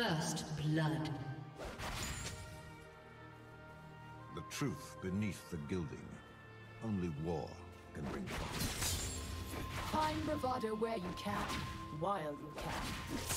First blood. The truth beneath the gilding. Only war can bring comfort. Find bravado where you can, while you can.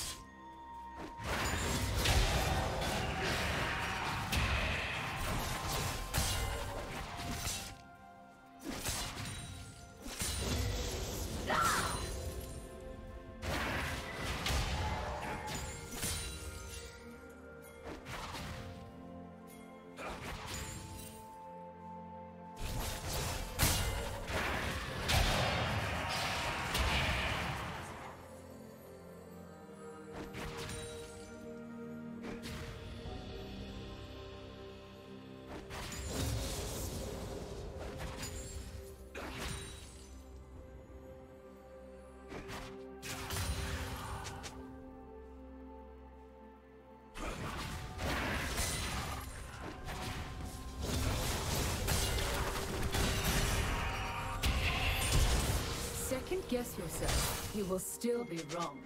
Second guess yourself, you will still be wrong.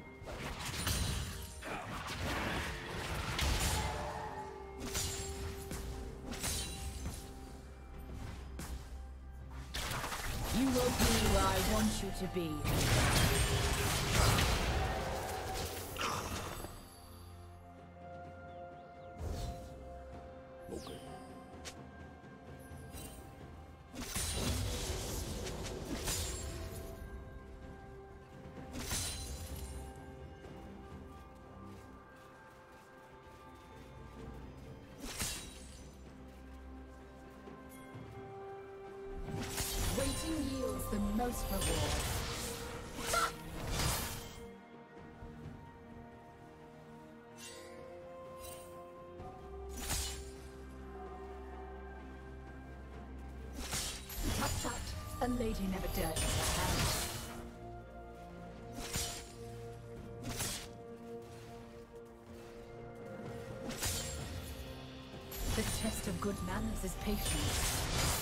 You will be where I want you to be. Waiting yields the most reward. Tut tut, a lady never dirties her hands. The test of good manners is patience.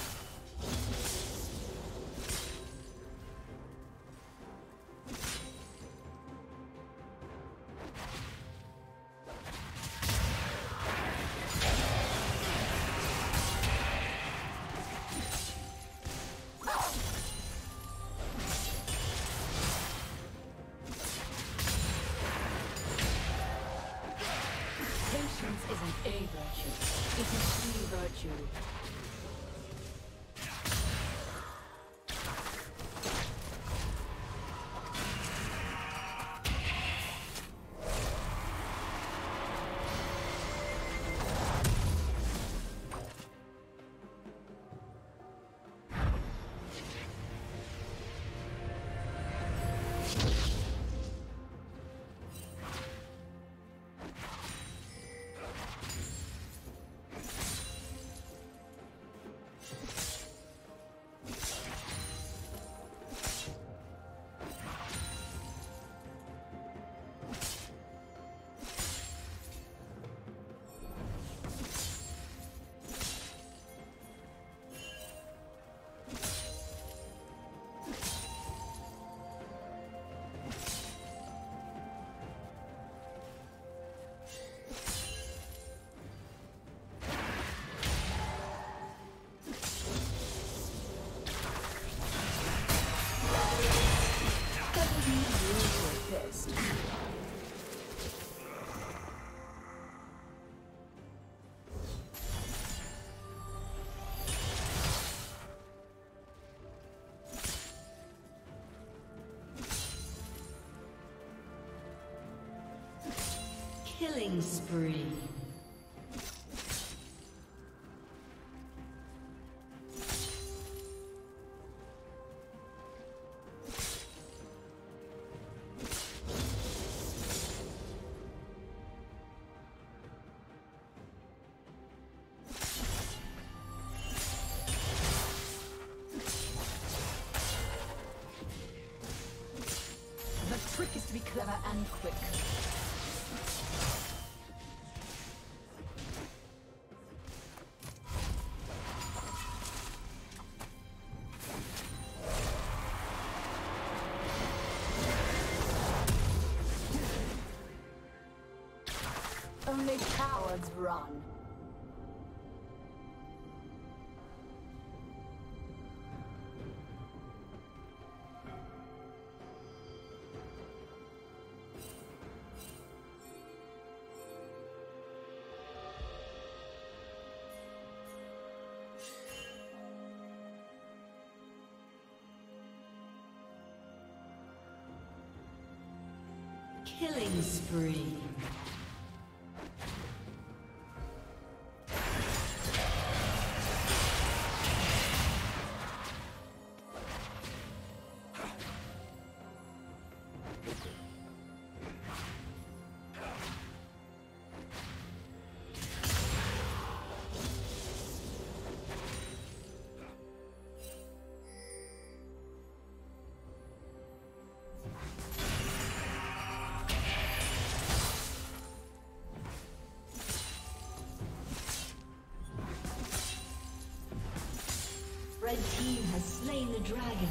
Patience isn't a virtue, it is the virtue. Killing spree. The trick is to be clever and quick. Only cowards run. Killing spree. Red team has slain the dragon.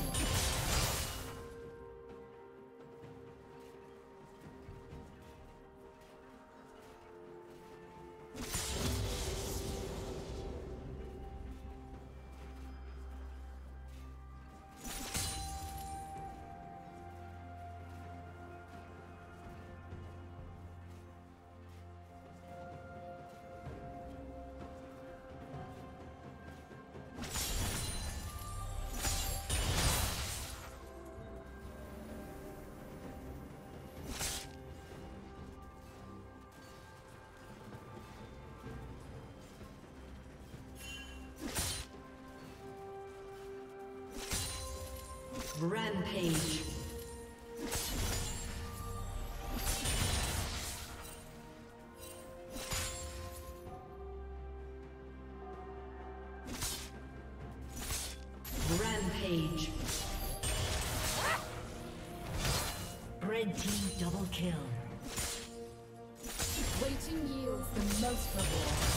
Rampage. Rampage. Red team double kill. Waiting yields the most reward.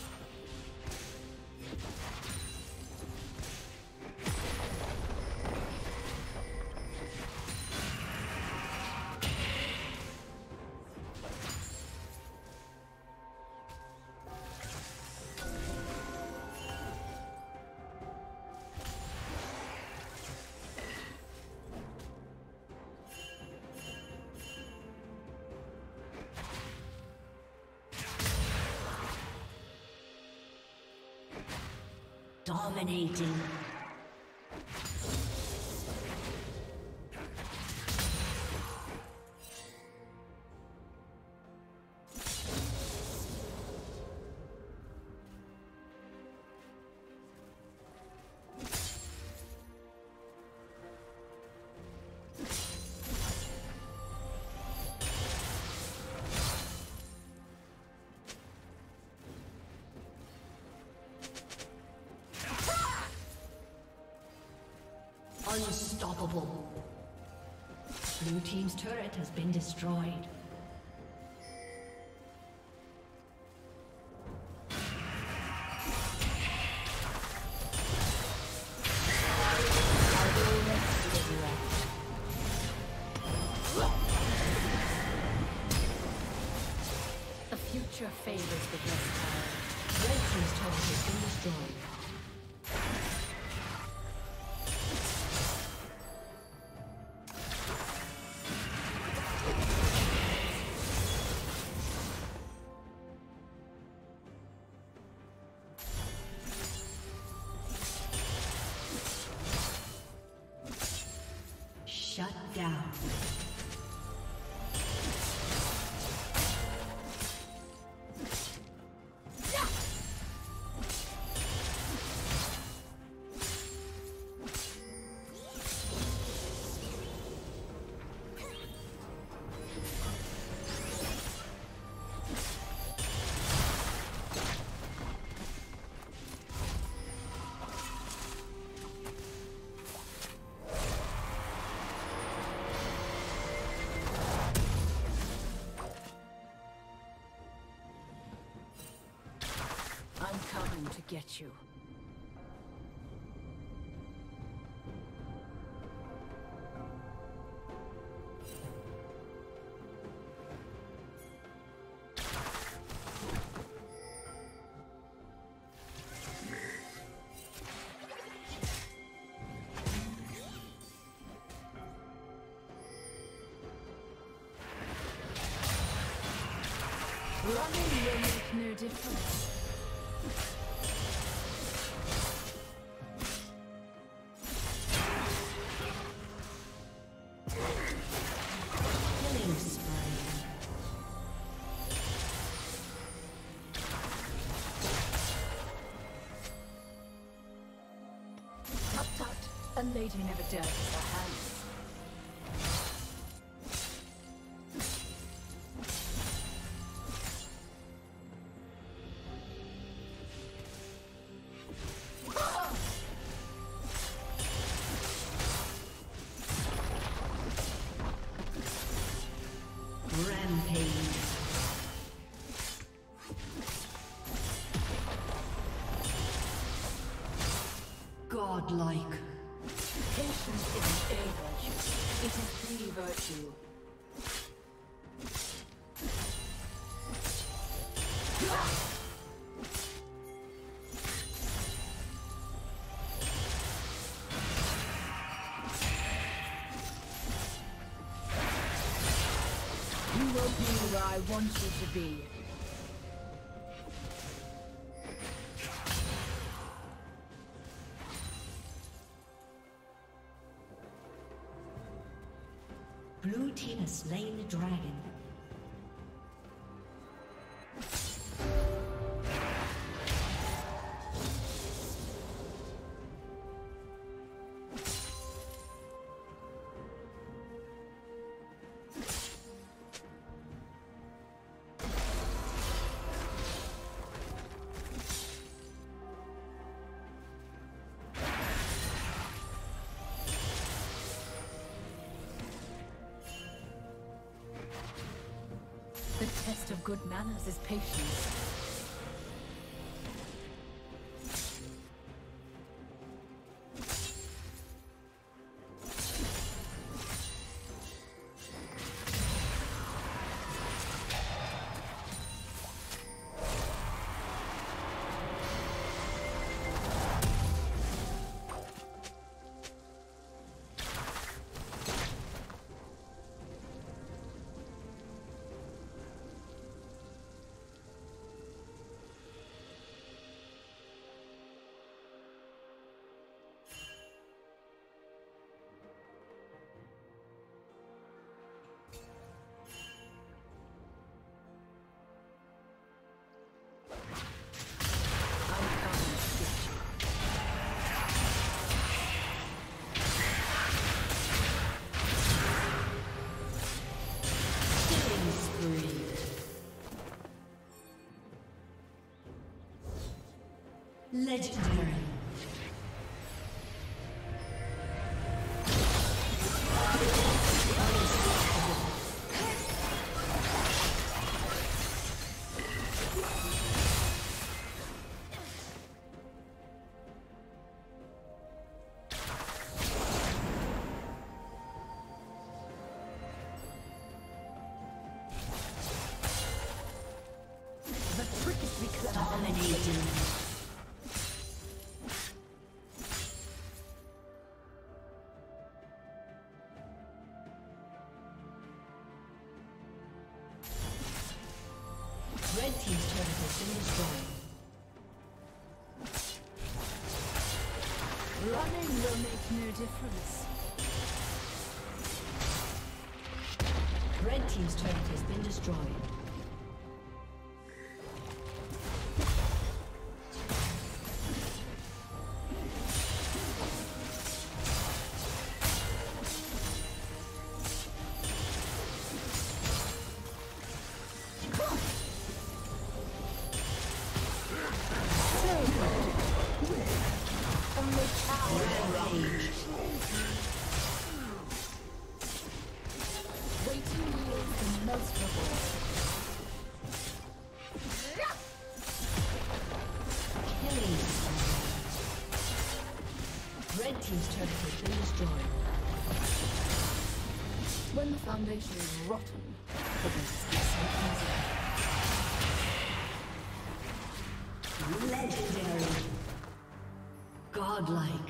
Dominating. Unstoppable. Blue team's turret has been destroyed. The future favors the best. Red team's turret has been destroyed. Shut down. I'm coming to get you. Running will make no difference. Killing spree. Tut tut, a lady never dirties her hands. Godlike. Patience isn't a virtue, it is the virtue. You will be where I want you to be. Blue team has slain the dragon. The test of good manners is patience. Legendary. The trick is to be clever. Dominating. Red team's turret has been destroyed. Running will make no difference. Red team's turret has been destroyed. Red team's turret has been destroyed. When the foundation is rotten, the best is so easy. Legendary. Godlike.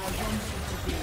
want you to be.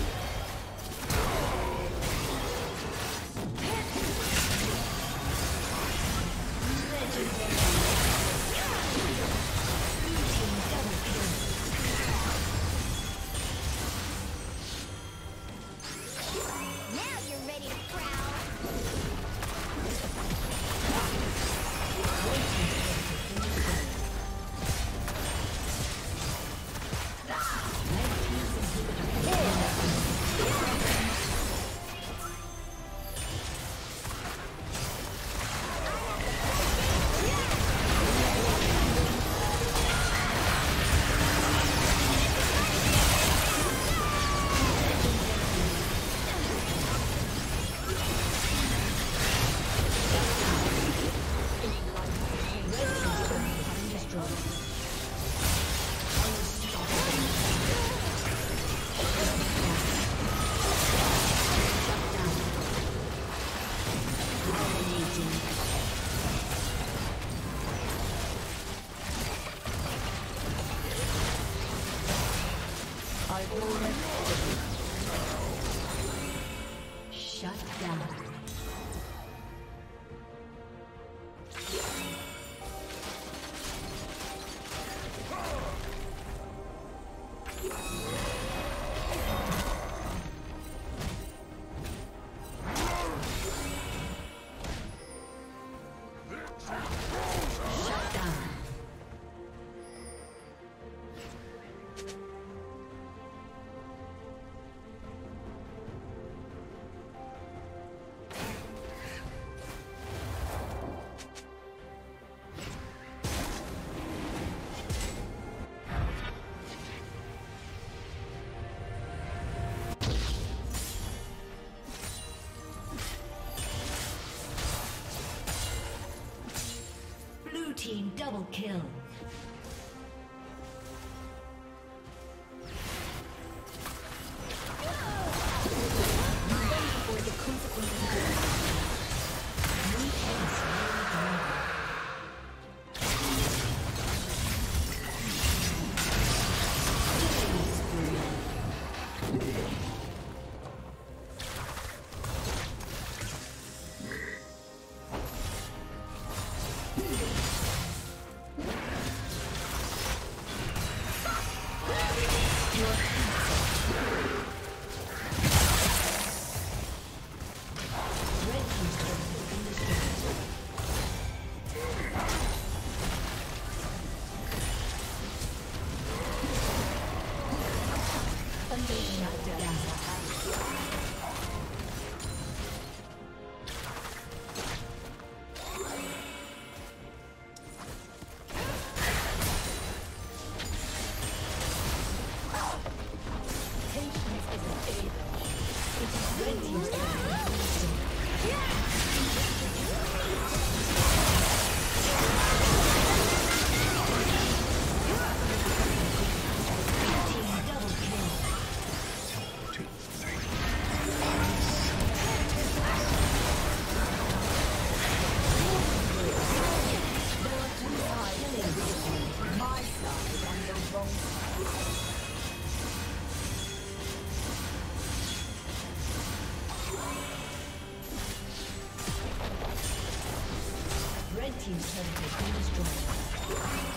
Shut down. Team double kill. Team's turret has been destroyed.